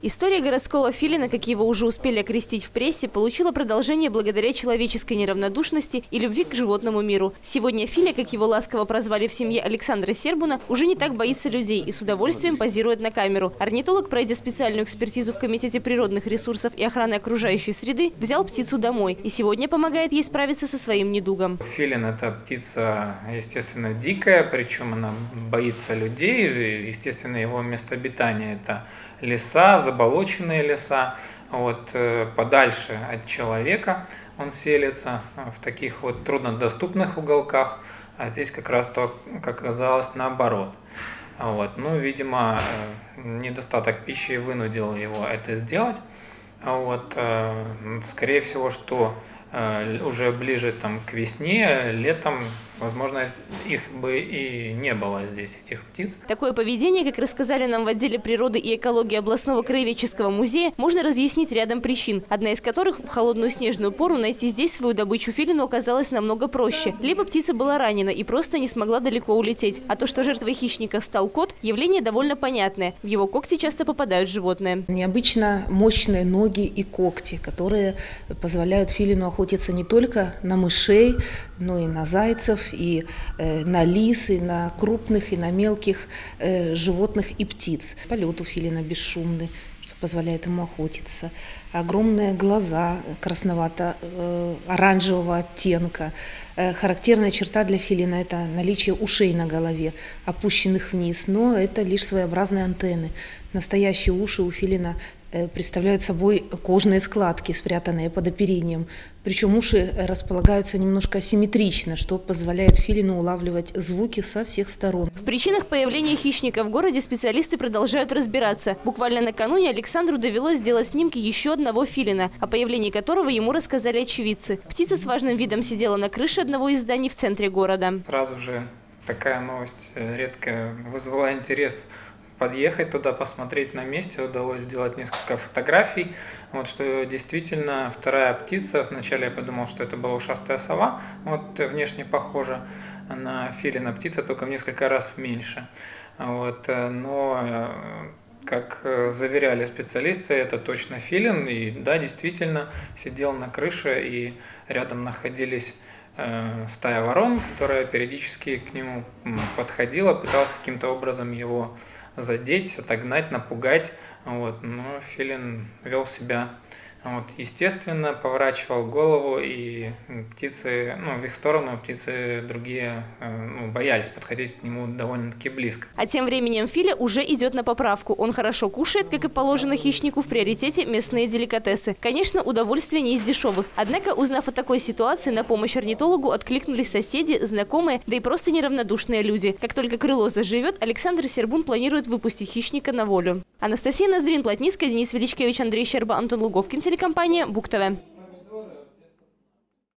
История городского филина, как его уже успели окрестить в прессе, получила продолжение благодаря человеческой неравнодушности и любви к животному миру. Сегодня Филя, как его ласково прозвали в семье Александра Сербуна, уже не так боится людей и с удовольствием позирует на камеру. Орнитолог, пройдя специальную экспертизу в Комитете природных ресурсов и охраны окружающей среды, взял птицу домой и сегодня помогает ей справиться со своим недугом. Филин – это птица, естественно, дикая, причем она боится людей. Естественно, его место обитания – это леса, заболоченные леса. Подальше от человека он селится в таких труднодоступных уголках, а здесь как раз то, как оказалось, наоборот. Видимо, недостаток пищи вынудил его это сделать. Скорее всего, что уже ближе к весне, летом, возможно, их бы и не было здесь, этих птиц. Такое поведение, как рассказали нам в отделе природы и экологии областного краеведческого музея, можно разъяснить рядом причин, одна из которых в холодную снежную пору найти здесь свою добычу филину оказалось намного проще. Либо птица была ранена и просто не смогла далеко улететь. А то, что жертвой хищника стал кот, явление довольно понятное. В его когти часто попадают животные. Необычно мощные ноги и когти, которые позволяют филину охотиться не только на мышей, но и на зайцев, и на лис, и на крупных, и на мелких животных и птиц. Полет у филина бесшумный, что позволяет ему охотиться. Огромные глаза красновато-оранжевого оттенка. Характерная черта для филина – это наличие ушей на голове, опущенных вниз, но это лишь своеобразные антенны. Настоящие уши у филина представляют собой кожные складки, спрятанные под оперением. Причем уши располагаются немножко асимметрично, что позволяет филину улавливать звуки со всех сторон. В причинах появления хищника в городе специалисты продолжают разбираться. Буквально накануне Александру довелось сделать снимки еще одного филина, о появлении которого ему рассказали очевидцы. Птица с важным видом сидела на крыше одного из зданий в центре города. Сразу же такая новость редко вызвала интерес. Подъехать туда, посмотреть на месте, удалось сделать несколько фотографий. Что действительно вторая птица. Сначала я подумал, что это была ушастая сова, внешне похожа на филина, птица только в несколько раз меньше. Но, как заверяли специалисты, это точно филин. И да, действительно, сидел на крыше, и рядом находились стая ворон, которая периодически к нему подходила, пыталась каким-то образом его задеть, отогнать, напугать. Но филин вел себя естественно, поворачивал голову, и птицы, в их сторону птицы другие боялись подходить к нему довольно-таки близко. А тем временем Филя уже идет на поправку. Он хорошо кушает, как и положено хищнику, в приоритете мясные деликатесы. Конечно, удовольствие не из дешевых. Однако, узнав о такой ситуации, на помощь орнитологу откликнулись соседи, знакомые, да и просто неравнодушные люди. Как только крыло заживет, Александр Сербун планирует выпустить хищника на волю. Анастасия Ноздрин, Плотницкая, Денис Величкевич, Андрей Щерба, Антон Луговкин, телекомпания БуК ТВ.